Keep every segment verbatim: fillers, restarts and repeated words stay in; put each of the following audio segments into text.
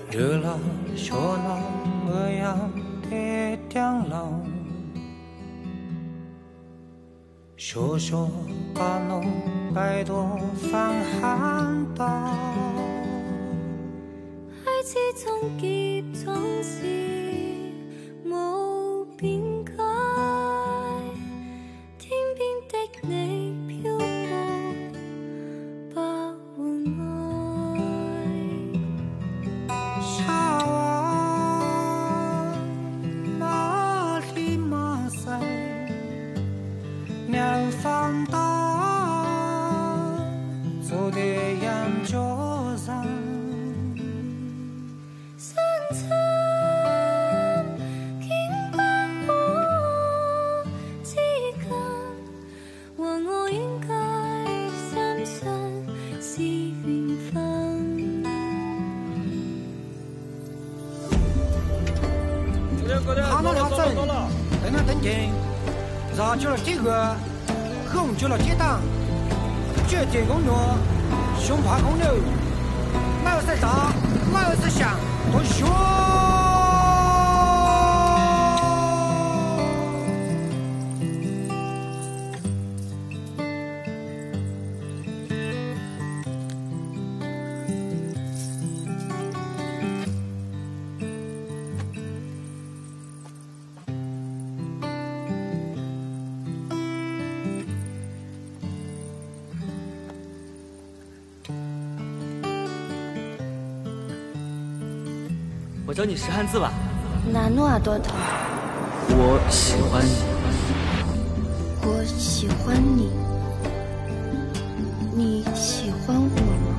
热辣小囊我样的江浪，小小家农百多放寒刀， 海之中结总是无边界，天边的你飘过百换爱。 沙湾哪里马赛，鸟放大，走的扬州上。 看到他走，等他登前，燃起了第二，红起了铁档，绝对公路，胸怕公牛，哪有是大，哪有是响，都凶。 我教你识汉字吧。 那努阿多头。 我喜欢你。 我喜欢你。你喜欢我吗？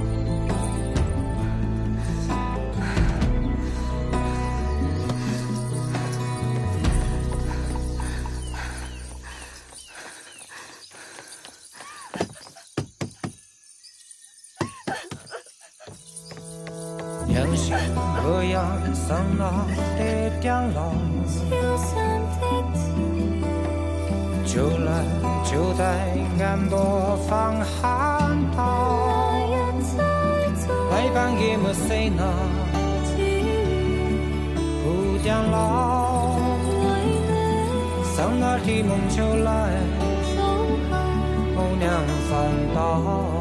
阳心和阳上那的江浪，就来就在俺多放寒刀，来半夜么谁呢？不讲老，上那的梦就来，红娘放刀。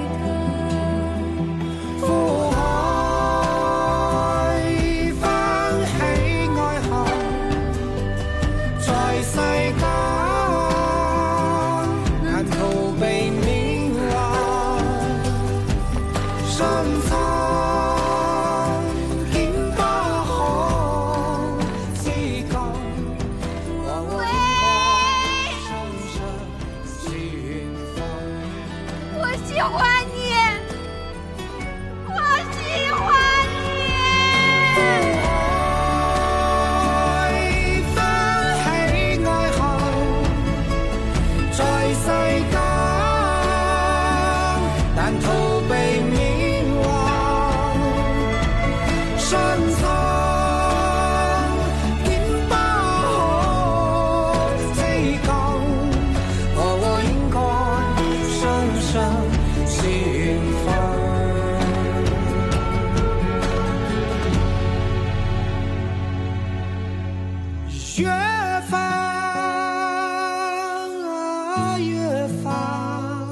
喜欢你，我喜欢你。 愛翻起愛恨，在世間，但逃避緬懷，深藏見不可追究，而我應該深深。幸福。越放啊越放，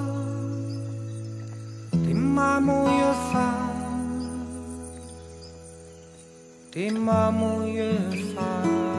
的麻木越放，的麻木越放。